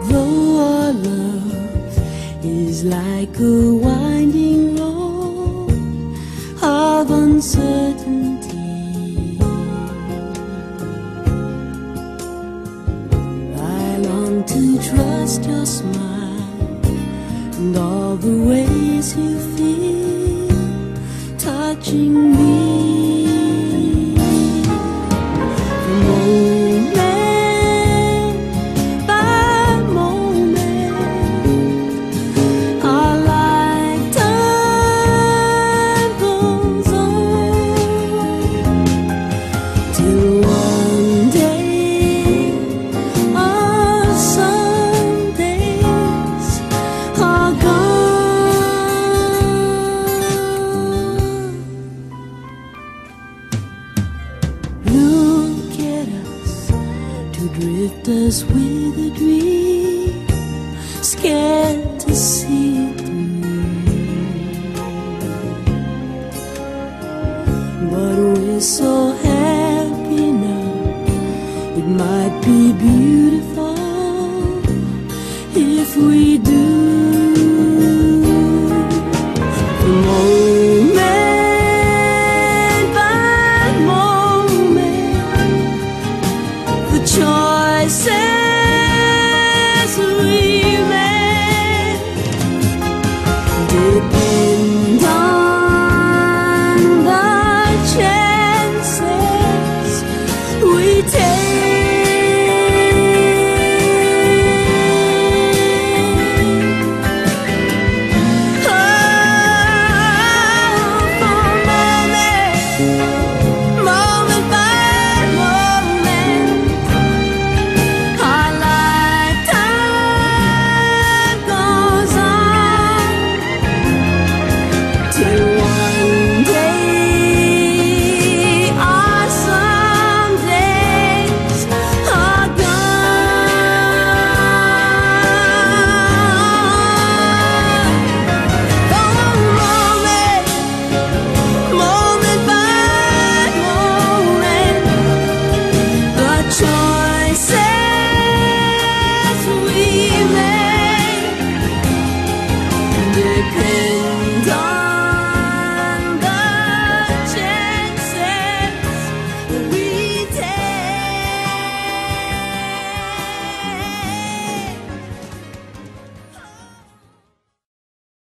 Though our love is like a winding road of uncertainty, I long to trust your smile and all the ways you feel touching me. Drifters with a dream, scared to see it through. But we're so happy now, it might be beautiful if we do. Moment by moment, the choices